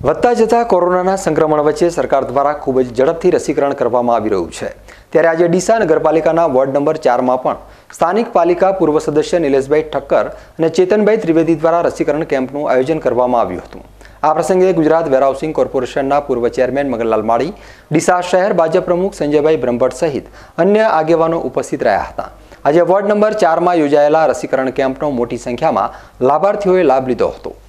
વધતા જતા કોરોનાના સંક્રમણ વચ્ચે સરકાર દ્વારા ખૂબ જ ઝડપથી રસીકરણ કરવામાં આવી રહ્યું છે। ત્યારે આજે ડીસા નગરપાલિકાના વોર્ડ નંબર 4માં પણ સ્થાનિક પાલિકા પૂર્વ સદસ્ય નિલેશભાઈ ઠક્કર અને ચેતનભાઈ ત્રિવેદી દ્વારા રસીકરણ કેમ્પનું આયોજન કરવામાં આવ્યું હતું। આ પ્રસંગે ગુજરાત વેરહાઉસિંગ કોર્પોરેશનના પૂર્વ ચેરમેન મગનલાલ માળી, ડીસા શહેર ભાજપ પ્રમુખ સંજયભાઈ બ્રહ્મભટ્ટ સહિત અન્ય આગેવાનો ઉપસ્થિત રહ્યા હતા। આજે વોર્ડ નંબર 4માં યોજાયેલા રસીકરણ કેમ્પનો મોટી સંખ્યામાં લાભાર્થીઓએ લાભ લીધો હતો।